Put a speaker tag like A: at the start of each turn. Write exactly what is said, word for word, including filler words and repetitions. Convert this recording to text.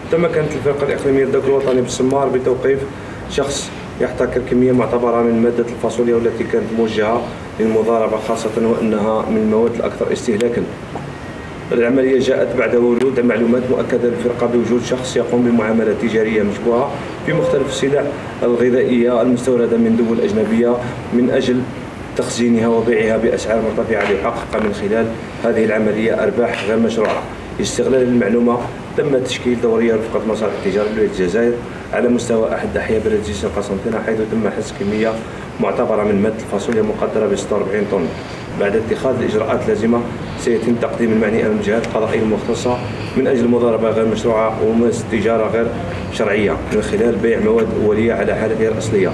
A: تمكنت الفرقة الإقليمية للذوق الوطني بالسمار بتوقيف شخص يحتكر كمية معتبرة من مادة الفاصوليا والتي كانت موجهة للمضاربة، خاصة وأنها من المواد الأكثر استهلاكا. العملية جاءت بعد ورود معلومات مؤكدة للفرقة بوجود شخص يقوم بمعاملات تجارية مشبوهة في مختلف السلع الغذائية المستوردة من دول أجنبية من أجل تخزينها وبيعها بأسعار مرتفعة ليحقق من خلال هذه العملية أرباح غير مشروعة. لاستغلال المعلومة تم تشكيل دورية رفقة مصالح التجارة بولاية الجزائر على مستوى أحد أحياء بلدية القسنطينة، حيث تم حجز كمية معتبرة من مادة الفاصوليا مقدرة ب ستة وأربعين طن. بعد اتخاذ الإجراءات اللازمة سيتم تقديم المعني أمام الجهات القضائية المختصة من أجل المضاربة غير مشروعة وممارسة تجارة غير شرعية من خلال بيع مواد أولية على حالتها الأصلية.